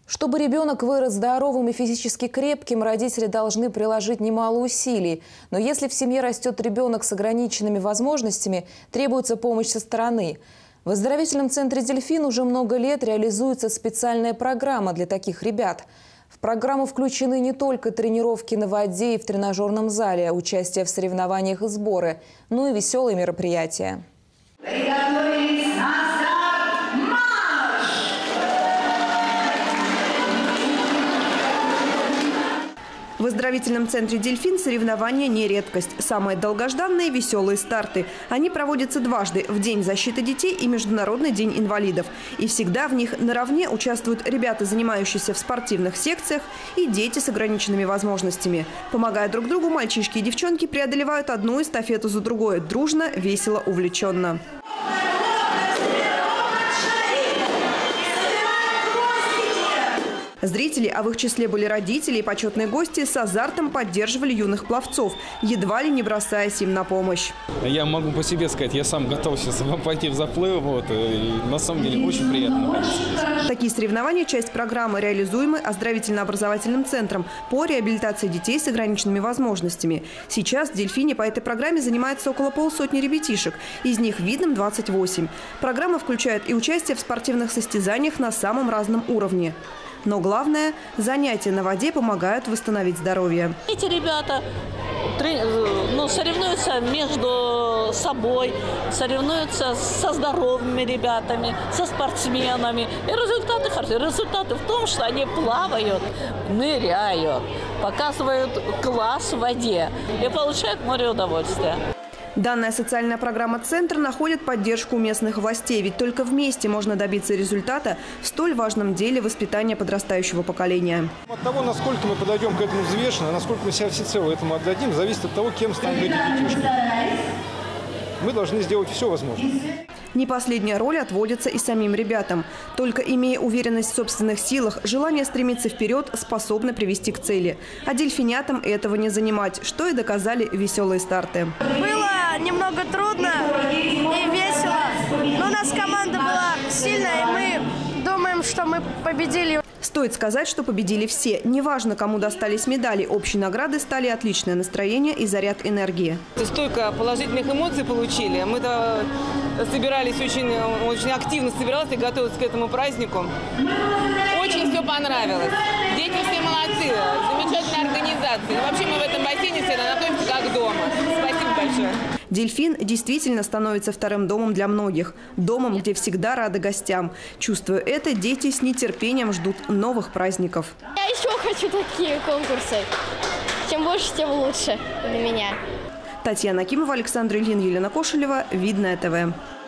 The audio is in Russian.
Чтобы ребенок вырос здоровым и физически крепким, родители должны приложить немало усилий. Но если в семье растет ребенок с ограниченными возможностями, требуется помощь со стороны. В оздоровительном центре «Дельфин» уже много лет реализуется специальная программа для таких ребят. В программу включены не только тренировки на воде и в тренажерном зале, участие в соревнованиях и сборы, но и веселые мероприятия. В оздоровительном центре «Дельфин» соревнования не редкость. Самые долгожданные – веселые старты. Они проводятся дважды – в День защиты детей и Международный день инвалидов. И всегда в них наравне участвуют ребята, занимающиеся в спортивных секциях, и дети с ограниченными возможностями. Помогая друг другу, мальчишки и девчонки преодолевают одну эстафету за другой – дружно, весело, увлеченно. Зрители, а в их числе были родители и почетные гости, с азартом поддерживали юных пловцов, едва ли не бросаясь им на помощь. Я могу по себе сказать, я сам готов сейчас пойти в заплыв. И на самом деле очень приятно находиться здесь. Такие соревнования – часть программы, реализуемой оздоровительно-образовательным центром по реабилитации детей с ограниченными возможностями. Сейчас в «Дельфине» по этой программе занимается около полсотни ребятишек, из них видным 28. Программа включает и участие в спортивных состязаниях на самом разном уровне. Но главное – занятия на воде помогают восстановить здоровье. Эти ребята соревнуются между собой, соревнуются со здоровыми ребятами, со спортсменами. И результаты в том, что они плавают, ныряют, показывают класс в воде и получают море удовольствия. Данная социальная программа «Центр» находит поддержку местных властей, ведь только вместе можно добиться результата в столь важном деле воспитания подрастающего поколения. От того, насколько мы подойдем к этому взвешенно, насколько мы себя всецело этому отдадим, зависит от того, кем станут эти детишки. Мы должны сделать все возможное. Не последняя роль отводится и самим ребятам. Только имея уверенность в собственных силах, желание стремиться вперед способны привести к цели. А дельфинятам этого не занимать, что и доказали веселые старты. Было немного трудно и весело, но у нас команда была сильная, и мы думаем, что мы победили. Стоит сказать, что победили все. Неважно, кому достались медали, общей наградой стали отличное настроение и заряд энергии. Столько положительных эмоций получили. Мы-то собирались очень активно собирались и готовились к этому празднику. Очень все понравилось. Дети все молодцы, замечательная организация. И вообще мы в этом бассейне всегда находимся как дома. Спасибо большое. «Дельфин» действительно становится вторым домом для многих. Домом, где всегда рады гостям. Чувствуя это, дети с нетерпением ждут новых праздников. Я еще хочу такие конкурсы. Чем больше, тем лучше для меня. Татьяна Акимова, Александр Ильин, Елена Кошелева. Видное ТВ.